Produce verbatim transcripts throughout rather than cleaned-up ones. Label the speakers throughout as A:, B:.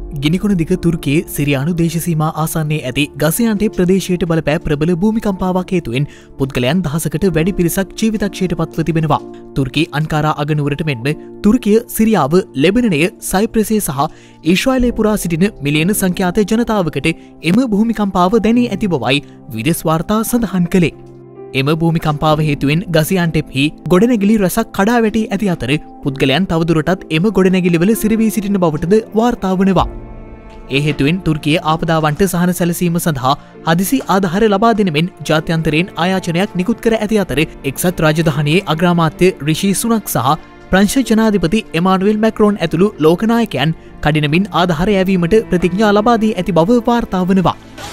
A: ගිනිකොන දිග තුර්කයේ සිරියානු දේශසීමා ආසන්නයේ ඇති ගසියාන්ටේ ප්‍රදේශයට බලපෑ ප්‍රබල භූමිකම්පාවක් හේතුවෙන් පුද්ගලයන් දහසකට වැඩි පිරිසක් ජීවිතක්ෂයට පත්ව තිබෙනවා. තුර්කී අන්කාරා අගනුවරට මෙන්ම තුර්කිය, සිරියාව, ලෙබනනය, සයිප්‍රසය සහ ඊශ්‍රායලය පුරා සිටින මිලියන සංඛ්‍යාත ජනතාවකට එම භූමිකම්පාව දැනී ඇති බවයි විදෙස් වාර්තා සඳහන් කළේ. එම භූමිකම්පාව හේතුවෙන් ගසියාන්ටෙප්හි ගොඩනැගිලි රැසක් කඩා වැටී ඇති අතර පුද්ගලයන් තවදුරටත් එම ගොඩනැගිලිවල සිරවී සිටින බවටද වාර්තා වනවා. ඒ හේතුවෙන් තුර්කිය ආපදාවන්ට සහන සැලසීම සඳහා හදිසි ආධාර ලබා දෙන මෙන් ජාත්‍යන්තරයෙන් ආයාචනයක් නිකුත් කර ඇති අතර එක්සත් රාජධානියේ අග්‍රාමාත්‍ය රිෂි සුනක් සහ ප්‍රංශ ජනාධිපති එමානුවෙල් මැක්‍රෝන් ඇතුළු ලෝකනායකයන් කඩිනමින් ආධාර යැවීමට ප්‍රතිඥා ලබා දී ඇති බව වාර්තා වනවා.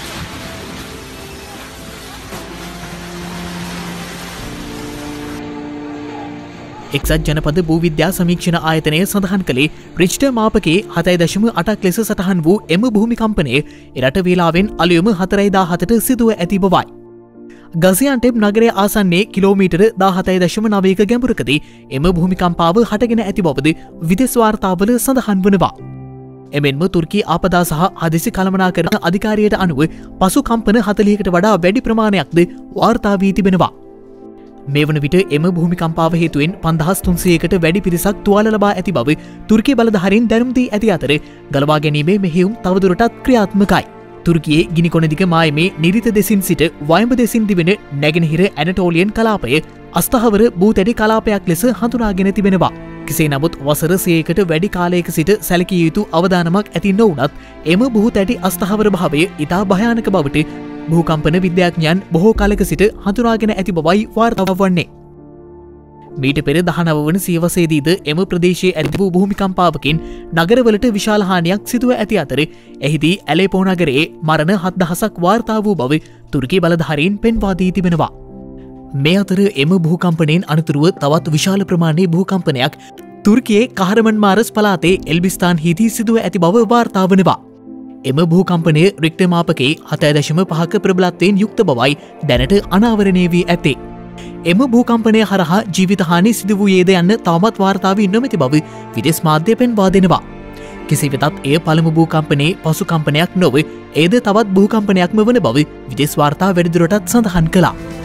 A: එක්සත් ජනපද භූවිද්‍යා සමීක්ෂණ ආයතනය සඳහන් කළේ රිච්ටර් මාපකයේ හතයි දශම අටක් ලෙස සටහන් වූ එම භූමිකම්පනය එරට වේලාවෙන් අලුයම හතරයි දාහතට සිදුව ඇති බවයි. ගසියාන්ටෙප් නගරය ආසන්නේ කිලෝමීටර දාහතයි දශම නවයක ගැඹුරකදී එම භූමිකම්පාව හටගෙන ඇති බවද විදෙස් වාර්තාවල සඳහන් වනවා. එමෙන්ම තුර්කී ආපදා සහ හදිසි කළමනාකරන අධිකාරියට අනුව පසු කම්පන හතළිහකට වඩා වැඩි ප්‍රමාණයක්ද වාර්තා වී තිබෙනවා. මේ වන විට එම භූමිකම්පාව හේතුවෙන් පන්දහස් තුන්සියයකට වැඩි පිරිසක් තුවාල ලබා ඇති බව තුර්කී බලධාරීන් දැනුම් දී ඇති අතර ගලවා ගැනීමේ මෙහෙයුම් තවදුරටත් ක්‍රියාත්මකයි. තුර්කියේ ගිනිකොන දිග මායමේ නිරිත දෙසින් සිට වයඹ දෙසින් දිවෙන නැගෙනහිර ඇනටෝලියන් කලාපය අස්ථාවර භූතැඩි කලාපයක් ලෙස හඳුනාගෙන තිබෙනවා. කෙසේ නමුත් වසර සියයකට වැඩි කාලයක සිට සැලකිය යුතු අවදානමක් ඇති නොවුනත් එම භූතැඩි අස්ථාවර භාවය ඉතා භයානක බවට භූකම්පන විද්‍යාඥයන් බොහෝ කාලක සිට හඳුනාගෙන ඇති බවයි වාර්තා වන්නේ. මීට පෙර දහනව වන සියවසේදීද එම ප්‍රදේශයේ ඇති වූ භූමිකම්පාවකින් නගරවලට විශාල හානියක් සිදුව ඇති අතර එහිදී ඇලේපෝ නගරයේ මරණ හත් දහසක් වාර්තා වූ බව තුර්කී බලධාරීන් පෙන්වා දී තිබෙනවා. මේ අතර එම භූකම්පනයෙන් අනතුරුව තවත් විශාල ප්‍රමාණයේ භූකම්පනයක් තුර්කියේ කහරමන් මාරස් පළාතේ එල්බිස්තාන් හිදී සිදුව ඇති බව වාර්තා වනවා. එම භූකම්පනය රික්ටර් මාපකයේ හතයි දශම පහක ප්‍රබලත්වයෙන් යුක්ත බවයි දැනට අනාවරණය වී ඇත්තේ. එම භූකම්පනය හරහා ජීවිතහානි සිදු වූයේද යන්න තවමත් වාර්තා වී නොමැති බව විදෙස් මාධ්‍ය පෙන්වා දෙනවා. කෙසේ වෙතත් එය පළමු භූකම්පනයේ පසු කම්පනයක් නොව ඒද තවත් භූකම්පනයක්ම වන බව විදෙස් වාර්තා වැඩිදුරටත් සඳහන් කළා.